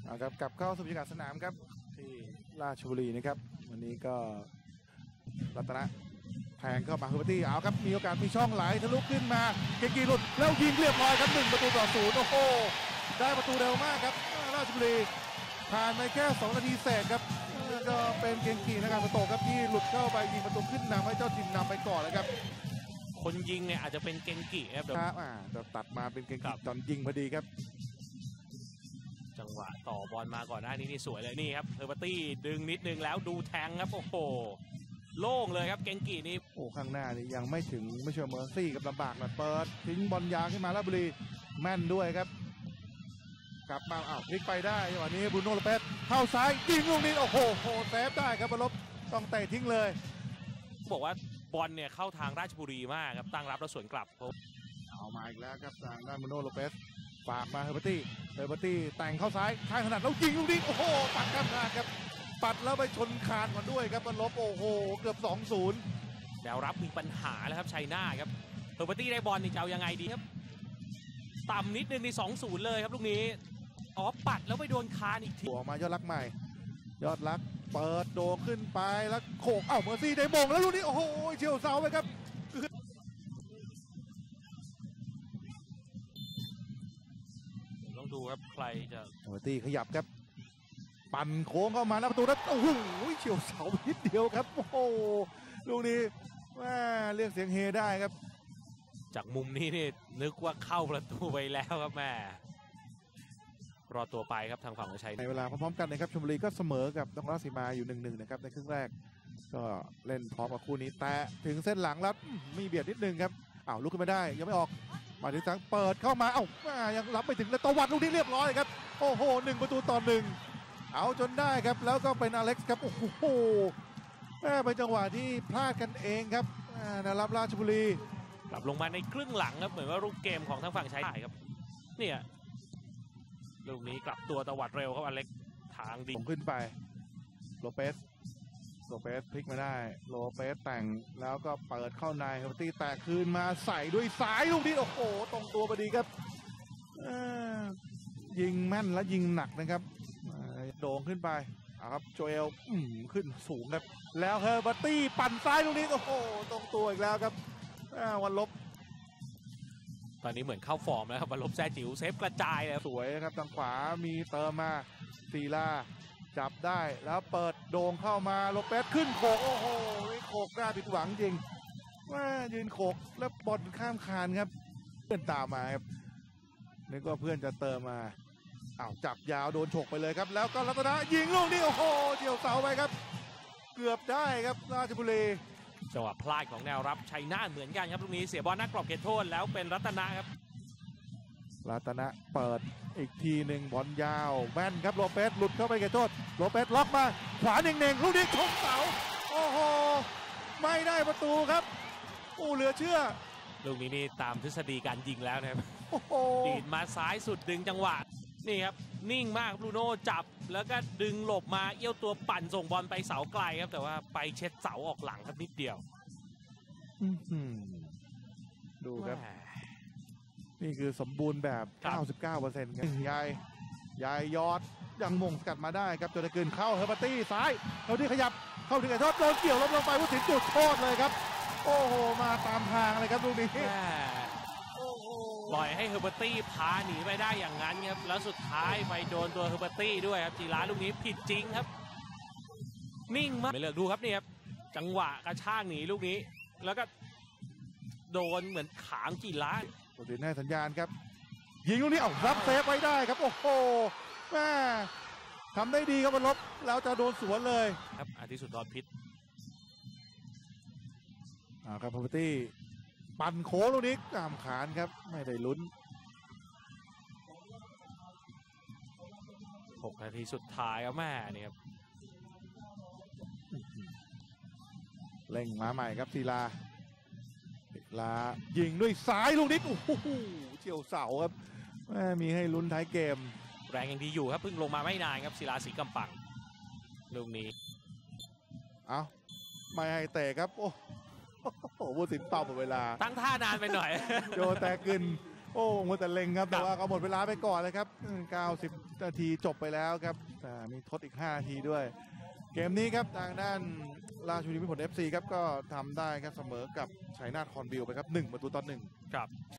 ครับกลับเข้าสู่บรรยากาศสนามครับที่ราชบุรีนะครับวันนี้ก็รัตนะแทงเข้ามาคือปาร์ตี้เอาครับมีโอกาสมีช่องไหลทะลุขึ้นมาเกกีหลุดแล้วยิงเรียบร้อยครับ1-0โอ้โหได้ประตูเร็วมากครับราชบุรีผ่านไปแค่2 นาทีเศษครับก็เป็นเกกีนะครับสโตครับที่หลุดเข้าไปยิงประตูขึ้นนำให้เจ้าถิ่นนำไปก่อนเลยครับคนยิงเนี่ยอาจจะเป็นเกงกิครับจะตัดมาเป็นเกกีตอนยิงพอดีครับจังหวะต่อบอลมาก่อนหน้านี้นี่สวยเลยนี่ครับเฮอร์เบอร์ตี้ดึงนิดนึงแล้วดูแทงครับโอ้โหโล่งเลยครับเกงกีนี่โอ้ข้างหน้านี่ยังไม่ถึงไม่เชื่อเมอร์ซี่กับลำบากนะเปิดทิ้งบอลยาวขึ้นมาราชบุรีแม่นด้วยครับกลับมาพลิกไปได้จังหวะนี้บรูโน่ โลเปสเข้าซ้ายยิงลูกนี้โอ้โหเซฟได้ครับบอลลบต้องเตะทิ้งเลยบอกว่าบอลเนี่ยเข้าทางราชบุรีมากครับตั้งรับแล้วสวนกลับเอามาอีกแล้วครับทางด้านบรูโน่ โลเปสฝากมาเฮอร์เบอร์ตี้แต่งเข้าซ้ายข้างถนัดแล้วยิงลูกนี้โอ้โหปัดข้ามคานครับปัดแล้วไปชนคานก่อนด้วยครับบอลลบโอ้โหเกือบ 2-0 แนวรับมีปัญหาแล้วครับชัยนาทครับเฮอร์เบอร์ตี้ได้บอลนี่จะเอายังไงดีครับต่ำนิดนึงใน 2-0 เลยครับลูกนี้ปัดแล้วไปโดนคานอีกทีออกมายอดรักใหม่ยอดรักเปิดโดขึ้นไปแล้วโขกเมอร์ซี่ได้มงแล้วลูกนี้โอ้โหเฉียวเสาไปครับต้องดูครับใครจะเมอร์ซี่ขยับครับปั่นโค้งเข้ามาแล้วประตูนั้นโอ้โหเฉียวเสานิดเดียวครับโอ้โหลูกนี้เรียกเสียงเฮได้ครับจากมุมนี้นี่นึกว่าเข้าประตูไปแล้วครับแม่รอตัวไปครับทางฝั่งของชัยในเวลาพร้อมๆกันนะครับชลบุรีก็เสมอกับนครราชสีมาอยู่1-1นะครับในครึ่งแรกก็เล่นพร้อมกับคู่นี้แต่ถึงเส้นหลังแล้วมีเบียดนิดนึงครับลุกขึ้นมาได้ยังไม่ออกมาถึงสังเปิดเข้ามายังรับไปถึงแล้วตวัดลูกนี้เรียบร้อยครับโอ้โห1-1เอาจนได้ครับแล้วก็เป็นอเล็กซ์ครับโอ้โหเป็นจังหวะที่พลาดกันเองครับนะครับราชบุรีกลับลงมาในครึ่งหลังครับเหมือนว่ารูปเกมของทางฝั่งชัยนาทครับเนี่ยลูกนี้กลับตัวตวัดเร็วครับอเล็กทางดีขึ้นไปโลเปสพลิกมาได้โลเปสแต่งแล้วก็เปิดเข้าในครับตีแตกคืนมาใส่ด้วยซ้ายลูกนี้โอ้โหตรงตัวพอดีครับยิงแม่นและยิงหนักนะครับโด่งขึ้นไปครับโจเอลขึ้นสูงครับแล้วเฮอร์เบอร์ตี้ปั่นซ้ายลูกนี้โอ้โหตรงตัวอีกแล้วครับวันลบตอนนี้เหมือนเข้าฟอร์มแล้วครับวันลบแซ่จิ๋วเซฟกระจายเลยสวยครับทางขวามีเติมมาซีลาจับได้แล้วเปิดโด่งเข้ามาโลเปสขึ้นโขกโอ้โหโขกหน้าผิดหวังจริงยืนโขกแล้วบอลข้ามคานครับเพื่อนตามมาครับนึกว่าเพื่อนจะเติมมาจับยาวโดนฉกไปเลยครับแล้วก็รัตนะยิงลูกนี้โอ้โหเดี่ยวเสาไปครับเกือบได้ครับราชบุรีจังหวะพลาดของแนวรับชัยนาทเหมือนกันครับลูกนี้เสียบอลหน้ากรอบเขตโทษแล้วเป็นรัตนะครับรัตนะเปิดอีกทีหนึ่งบอลยาวแม่นครับโลเปสหลุดเข้าไปเขตโทษโลเปสล็อกมาขวาเน่งๆลูกนี้ชกเสาโอ้โหไม่ได้ประตูครับเหลือเชื่อลูกนี้นี่ตามทฤษฎีการยิงแล้วนะครับดีดมาซ้ายสุดดึงจังหวะนี่ครับนิ่งมากบรูโน่จับแล้วก็ดึงหลบมาเอี้ยวตัวปั่นส่งบอลไปเสาไกลครับแต่ว่าไปเช็ดเสาออกหลังครับนิดเดียวดูครับนี่คือสมบูรณ์แบบ 99% ครับยายยอดยังมงสกัดมาได้ครับจนจะเกินเข้าเฮอร์เบอร์ตี้ซ้ายเขาที่ขยับเข้าถึงไอ้ทอดโดนเกี่ยวล้มลงไปผู้สินจุดโทษเลยครับโอ้โหมาตามทางเลยครับลูกนี้ปล่อยให้เฮอร์เบอร์ตี้พาหนีไปได้อย่างนั้นครับแล้วสุดท้ายไปโดนตัวเฮอร์เบอร์ตี้ด้วยครับจีราลูกนี้ผิดจริงครับนิ่งมากไม่เลิกดูครับนี่ครับจังหวะกระชากหนีลูกนี้แล้วก็โดนเหมือนขางจีราตัวดินให้สัญญาณครับยิงลูกนี้รับเซฟไว้ได้ครับโอ้โหแม่ทำได้ดีครับบอลลบแล้วจะโดนสวนเลยครับอาทิตย์สุดยอดพิษครับเฮอร์เบอร์ตี้ปั่นโค้งลูกนี้กามขานครับไม่ได้ลุ้น 6 นาทีสุดท้ายครับแม่นี่ครับเร่งมาใหม่ครับศิลายิงด้วยซ้ายลูกนี้โอ้โหเฉียวเสาครับมีให้ลุ้นท้ายเกมแรงยังดีอยู่ครับเพิ่งลงมาไม่นานครับศิลาศรีกำปังลูกนี้ไม่ให้เตะครับโอ้โหผู้สินเป่าหมดเวลาตั้งท่านานไปหน่อยโจแตกกินโโอ้มัวแต่เล็งครับแต่ว่าก็หมดเวลาไปก่อนเลยครับ90 นาทีจบไปแล้วครับมีทดอีก5 นาทีด้วยเกมนี้ครับทางด้านราชบุรีมิตรผล FC ครับก็ทำได้ครับเสมอกับชัยนาทคอนบิลไปครับ1-1 ครับ